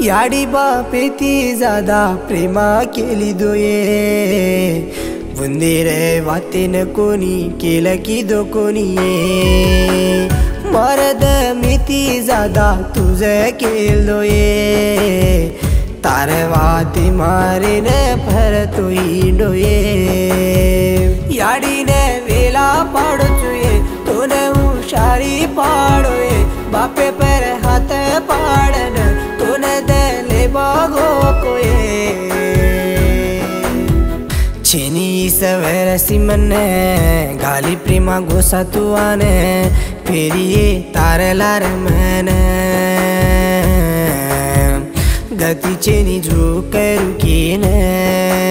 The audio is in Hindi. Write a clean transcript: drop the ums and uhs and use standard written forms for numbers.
याडी बापेती ज्यादा प्रेमा केली दोये वंदे रे वातेन कोणी केलं की दो कोणी मरद मिती ज्यादा तुझे केल दोये तारे वाते मारे न फरतोई डोये याडी ने वेला पाड़ो चुये तोने हुशारी पाड़ोये बापे पर हाथ पाड़न तोने दले बागो कोये छेनी सवेर सिमने गाली प्रेमा गोसा तुआने फेरिए तारे लार मैंने गति छेनी जो करू की ने